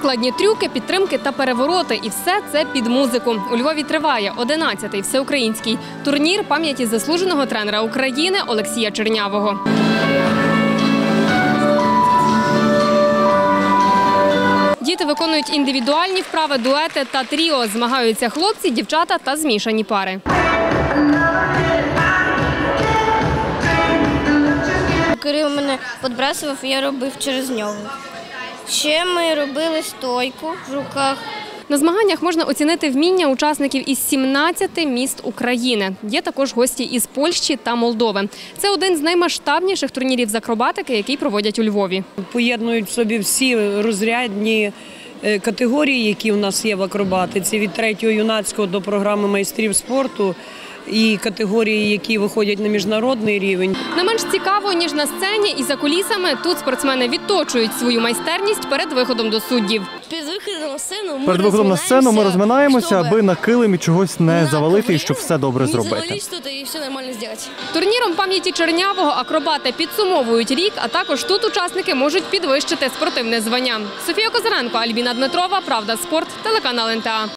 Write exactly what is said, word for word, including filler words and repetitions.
Складні трюки, підтримки та перевороти. І все це під музику. У Львові триває одинадцятий всеукраїнський турнір пам'яті заслуженого тренера України Олексія Чернявого. Діти виконують індивідуальні вправи, дуети та тріо. Змагаються хлопці, дівчата та змішані пари. Кирил мене підбрасував, і я робив через нього. Ще ми робили стойку в руках. На змаганнях можна оцінити вміння учасників із сімнадцяти міст України. Є також гості із Польщі та Молдови. Це один з наймасштабніших турнірів з акробатики, який проводять у Львові. Поєднують в собі всі розрядні категорії, які у нас є в акробатиці, від третього юнацького до програми майстрів спорту. І категорії, які виходять на міжнародний рівень. Не менш цікаво, ніж на сцені і за кулісами, тут спортсмени відточують свою майстерність перед виходом до суддів. Перед виходом на сцену ми, перед виходом на сцену ми розминаємося, аби на килимі чогось не завалити і щоб все добре зробити. Турніром пам'яті Чернявого акробати підсумовують рік, а також тут учасники можуть підвищити спортивне звання. Софія Козиренко, Альбіна Дмитрова, Правда, спорт, телеканал ен те а.